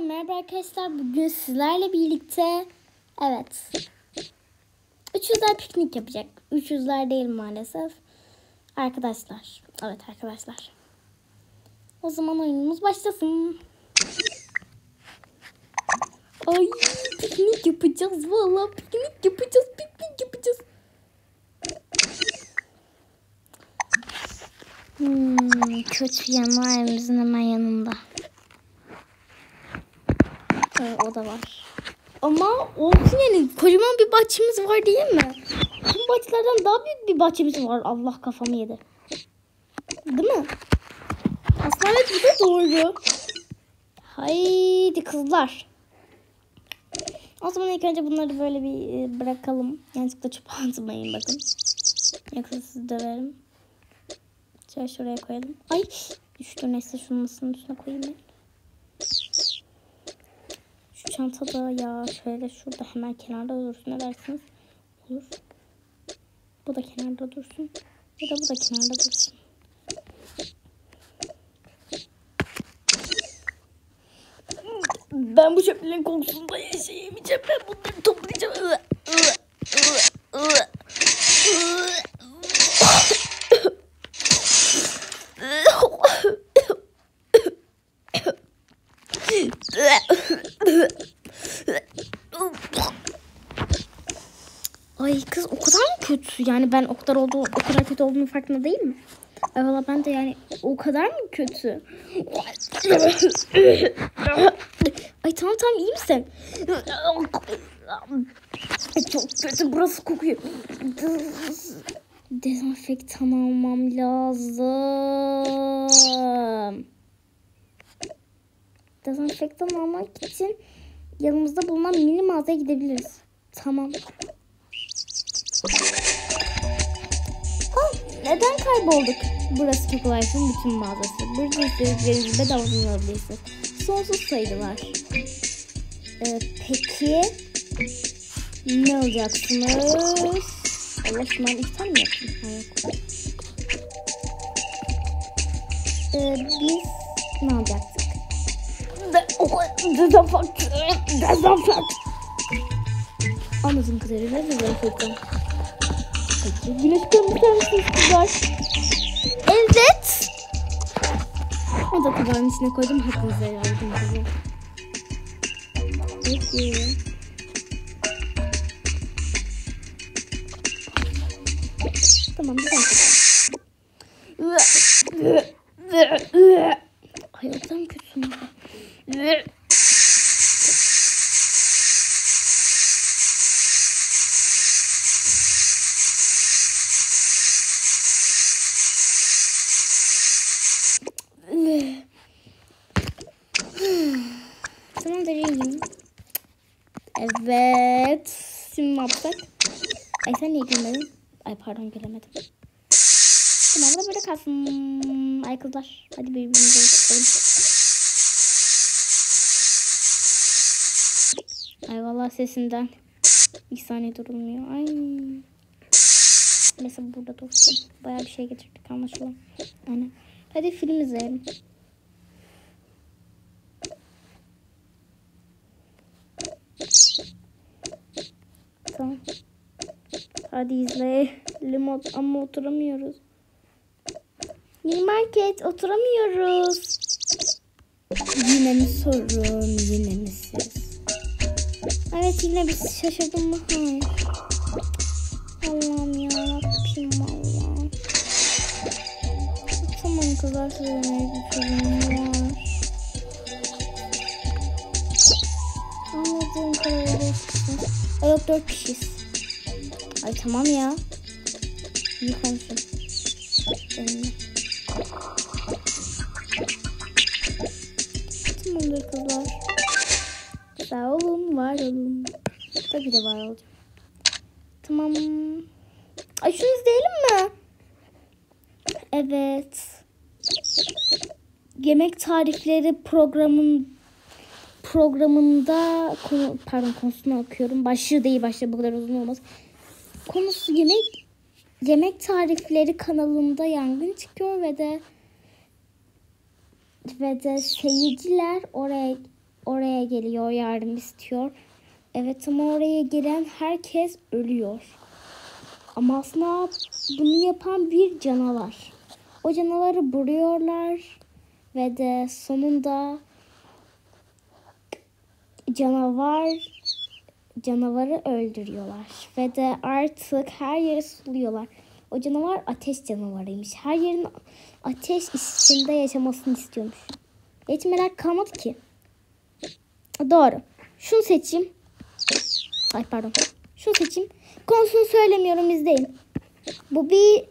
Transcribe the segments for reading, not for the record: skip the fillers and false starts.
Merhaba arkadaşlar. Bugün sizlerle birlikte 300'ler piknik yapacak. 300'ler değil maalesef. Arkadaşlar. Evet arkadaşlar. O zaman oyunumuz başlasın. Ay piknik yapacağız. Vallahi piknik yapacağız. Kötü yanı evimizin hemen yanında. O da var. Ama olsun yani kocaman bir bahçemiz var değil mi? Bu bahçelerden daha büyük bir bahçemiz var. Allah kafamı yedi. Değil mi? Aslında evet bu da doğru. Haydi kızlar. O zaman ilk önce bunları böyle bir bırakalım. Yanlışlıkla çöpe atmayın bakın. Yoksa sizi döverim. Şöyle şuraya koyalım. Ay düştü neyse şunun masanın üstüne koyayım ben. Şu çantada ya şöyle şurada hemen kenarda dursun, ne dersiniz? Olur. Bu da kenarda dursun. Bu da kenarda dursun. Ben bu çöplerin kokusunda yaşayamayacağım. Ben bunları toplayacağım. Ay kız o kadar mı kötü? Yani ben o kadar kötü olduğunu farkında değil mi? Ay valla ben de yani o kadar mı kötü? Ay tamam iyi misin? Çok kötü burası kokuyor. Dezenfektan almam lazım. Dezenfektan almak için yanımızda bulunan mini mağazaya gidebiliriz. Tamam. Neden kaybolduk? Burası Tokulife'ın bütün mağazası. Burada istediklerinizi bedava bulabilirsiniz. Sonsuz sayılar. Peki ne alacaksınız? Allah şundan 2 tane mi yaptım? Hayır. Biz ne alacaktık? Dezenfekt. Anladığım kadarıyla dezenfektan. Peki güneş kremi ister misiniz kızlar? Evet. O da tabağın içine koydum. Hakkınızı helal edin kızlar. Peki. Tamam bir dakika. Ay o kadar mı kötüsün? Tamam da iyiyim. Evet. Şimdi ne yapsak? Ay sen niye gülmedin? Ay pardon gülemedim. Tamam da böyle kalsın. Ay kızlar. Hadi birbirimize bakalım. Ay vallahi sesinden 2 saniye durulmuyor. Ay. Neyse burada dursun. Bayağı bir şey getirdik anlaşılan. Aynen. Hadi film izleyelim. Tamam. Hadi izleyelim ama oturamıyoruz. Mini market oturamıyoruz. Yine mi sorun, yine mi siz? Evet yine biz şaşırdım mı? Hayır. Allah'ım yarabbim Allah'ım. Tamam kızlar söylemeye bir çözüm var. Anladığım kadarıyla ay yok 4 kişiyiz. Ay tamam ya. İyi konuşun. Benimle. Tamamdır kızlar. Sağ olun, var olun. Tabii de var olacağım. Tamam. Ay şunu izleyelim mi? Evet. Yemek tarifleri programında konusunu okuyorum. Başlığı değil, başlığı bu kadar uzun olmaz. Konusu yemek tarifleri kanalında yangın çıkıyor ve de seyirciler oraya oraya geliyor, yardım istiyor. Evet ama oraya gelen herkes ölüyor. Ama aslında bunu yapan bir canavar. O canavarı vuruyorlar ve de sonunda canavarı öldürüyorlar. Ve de artık her yeri suluyorlar. O canavar ateş canavarıymış. Her yerin ateş içinde yaşamasını istiyormuş. Hiç merak kalmadı ki. Doğru. Şunu seçeyim. Ay pardon. Şunu seçeyim. Konusunu söylemiyorum, izleyin. Bu bir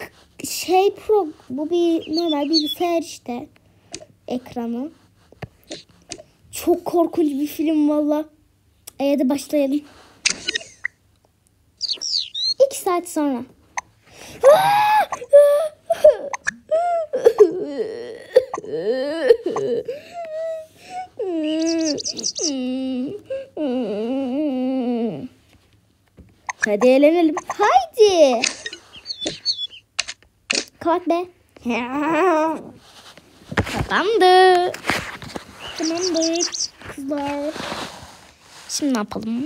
bu bir normal bilgisayar işte. Ekranı. Çok korkunç bir film valla. Hadi başlayalım. 2 saat sonra. Hadi eğlenelim. Haydi. Kalk be. Tamamdır. Tamamdır kızlar. Şimdi ne yapalım?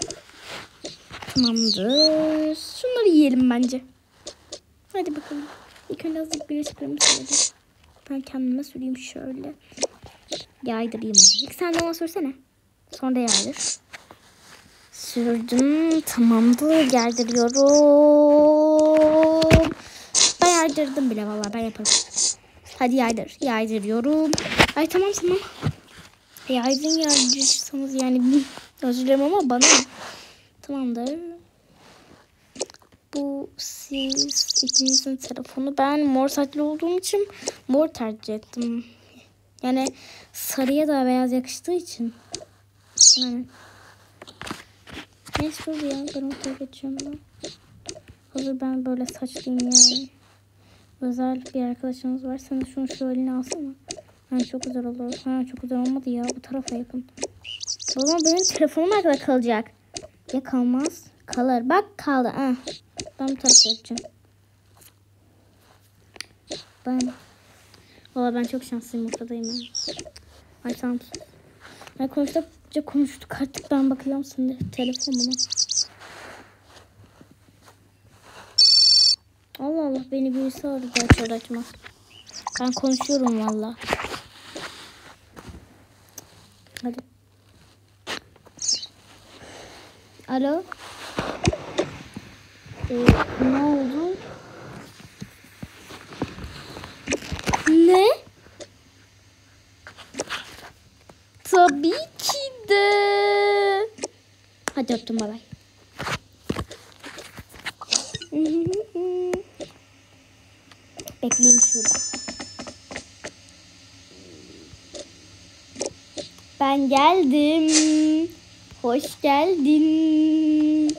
Tamamdır. Şunları yiyelim bence. Hadi bakalım. İlk önce azıcık güneş kremi sürelim. Ben kendime süreyim şöyle. Yaydırayım azıcık. Sen de ona sürsene. Sonra da yaydır. Sürdüm. Tamamdır. Yaydırıyorum. Ben yaydırdım bile vallahi, ben yaparım. Hadi yaydır. Yaydırıyorum. Ay tamam. Yaydırırsanız yani özür dilerim ama bana. Tamamdır. Bu siz ikinizin telefonu. Ben mor saçlı olduğum için mor tercih ettim. Yani sarıya da beyaz yakıştığı için. Yani. Neyse oldu ya. Ben ortaya geçiyorum. Hazır ben böyle saçlıyım yani. Özel bir arkadaşınız var. Sen de şunu şu eline alsana. Çok güzel olur. Çok güzel olmadı ya. Bu tarafa yapın. O zaman benim telefonum nerede kalacak? Ya kalmaz. Kalır. Bak kaldı. Ben bu tarafa yapacağım. Ben çok şanslıyım, ortadayım ben. Ay tamam. Ben konuştuk artık, ben bakıyorum şimdi telefonuma. Allah Allah, beni birisi aradı, açmaz. Ben konuşuyorum valla. Hadi. Alo. Ne oldu? Ne? Tabii ki de. Hadi öptüm, bay bay. Bekleyeyim şurada. Ben geldim. Hoş geldin.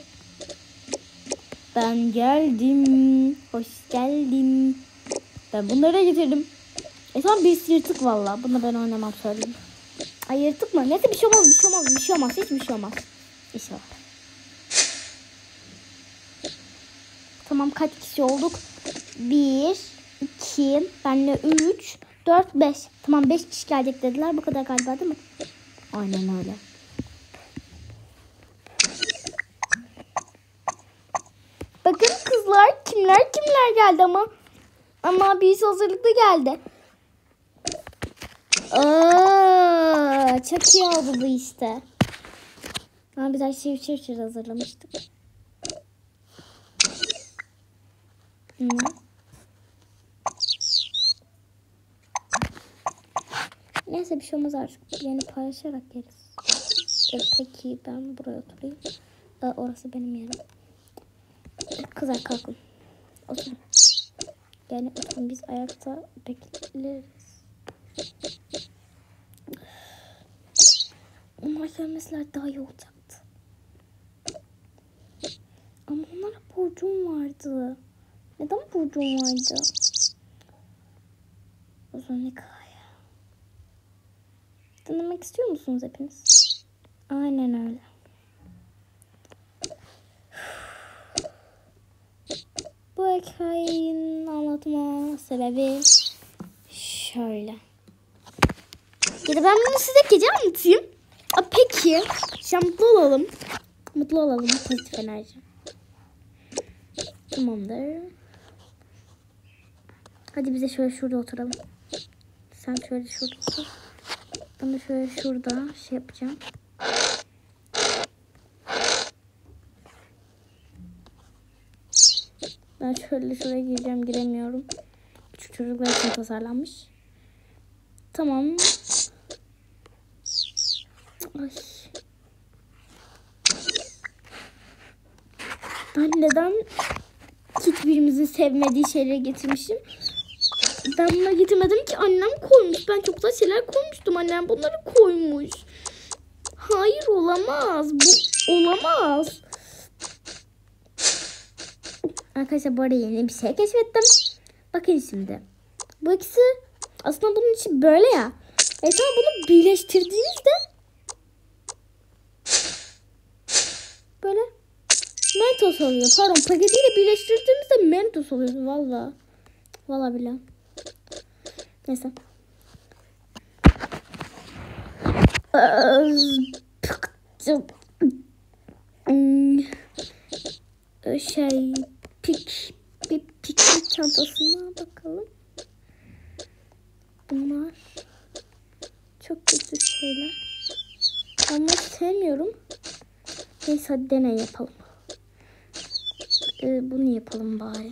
Ben geldim. Hoş geldin. Ben bunları getirdim. Tamam, bir yırtık valla. Bunu ben oynamam, söyleyeyim. Ay yırtık mı? Neyse bir şey olmaz. Hiçbir şey olmaz. İnşallah. Tamam, kaç kişi olduk? 1, 2, benle 3, 4, 5. Tamam, 5 kişi gelecek dediler. Bu kadar galiba, değil mi? Aynen öyle. Bakın kızlar, kimler geldi ama. Ama birisi hazırlıklı geldi. Çok iyi oldu bu işte. Biz her şeyi üçer hazırlamıştık. Neyse bir şey olmaz artık. Yani paylaşarak yeriz. Peki ben buraya oturayım. Orası benim yerim. Kızlar kalkın. Oturun. Yani oturun, biz ayakta bekleriz. Onlar gelmeseler daha iyi olacaktı. Ama onlara borcum vardı. Neden borcum vardı? Uzun hikaye. Dinlemek istiyor musunuz hepiniz? Aynen öyle. Bu hikayenin anlatma sebebi şöyle. Ya da ben bunu size gece anlatayım. Peki. Şimdi mutlu olalım. Mutlu olalım. Pozitif enerji. Tamamdır. Hadi bize şöyle şurada oturalım. Sen şöyle şurada otur. Ben de şöyle şurada şey yapacağım. Ben şöyle şuraya gireceğim. Giremiyorum. Küçük çocuklar için tasarlanmış. Tamam. Ay. Ben neden hiçbirimizin sevmediği şeyleri getirmişim? Ben bunları getirmedim ki, annem koymuş. Ben çok güzel şeyler koymuştum. Annem bunları koymuş. Hayır, olamaz. Bu olamaz. Arkadaşlar bu arada yeni bir şey keşfettim. Bakın şimdi. Bu ikisi aslında bunun içi böyle ya. Sonra bunu birleştirdiğimizde böyle Mentos oluyor. Pardon, paketiyle birleştirdiğimizde Mentos oluyor. Vallahi billahi. Neyse. Piknik çantasına bakalım. Bunlar çok kötü şeyler. Ama sevmiyorum. Neyse hadi deney yapalım. Bunu yapalım bari.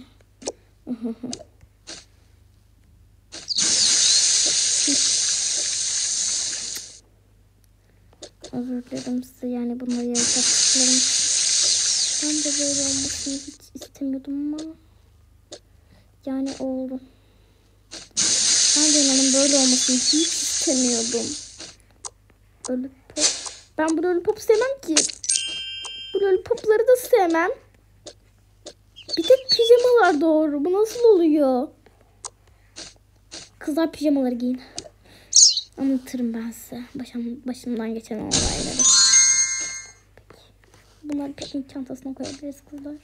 Özür dilerim size, yani bunları yarattıklarım. Ben de böyle olmasını hiç istemiyordum ama yani oldu. Ben de inanın böyle olmasını hiç istemiyordum. Lollipop. Ben bu lollipop sevmem ki. Bu lollipopları da sevmem. Bir tek pijamalar doğru. Bu nasıl oluyor? Kızlar pijamaları giyin. Anlatırım ben size başımdan geçen olayları. Peki. Bunları piknik çantasına koyabiliriz kızlar.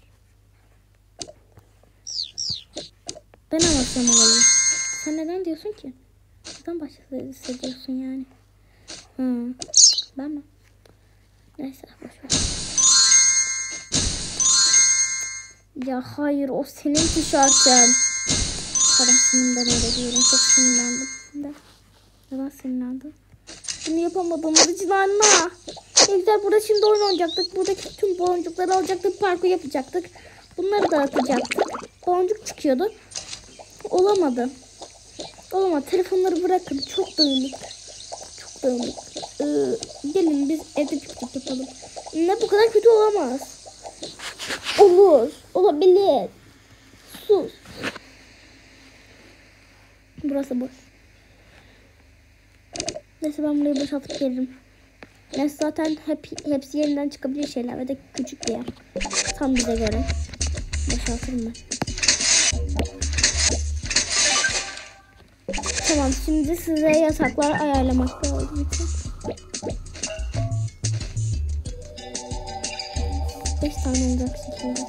Ben anlatıyorum olayı. Sen neden diyorsun ki? Neden başkası hissediyorsun yani? Ben mi? Neyse boşver. Ya hayır, o senin tişörtün. Parasından öyle diyorum. Çok sinirlendim. Neden sinirlendim? Bunu yapamadığımız için anne. Ne güzel, burada şimdi oyun oynayacaktık. Buradaki tüm boncukları alacaktık. Parkur yapacaktık. Bunları dağıtacaktık. Boncuk çıkıyordu. Olamadı. Telefonları bırakın. Çok dağınık. Gelin biz evde piknik yapalım. Ne, bu kadar kötü olamaz. Olabilir. Sus. Burası boş. Neyse ben burayı boşaltıp gelirim. Neyse zaten hepsi yeniden çıkabilir şeyler ve de küçük bir yer. Tam bize göre. Boşaltırım ben. Tamam, şimdi size yasaklar ayarlamak lazım. 5 tane olacak şekilde.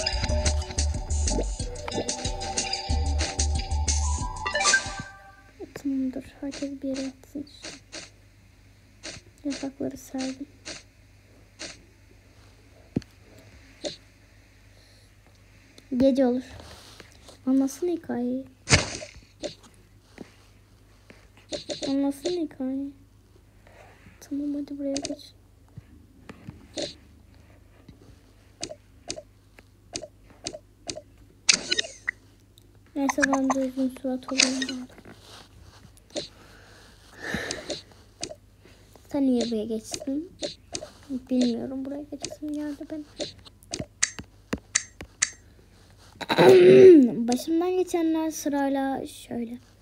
Tamamdır. Herkes bir yere yatsın işte. Yasakları serdim. Gece olur. Anlasın hikayeyi. Tamam, hadi buraya geç. Neyse ben de uzun surat olayım bari. Sen niye buraya geçtin? Bilmiyorum, buraya geçsin geldi ben. Başımdan geçenler sırayla şöyle.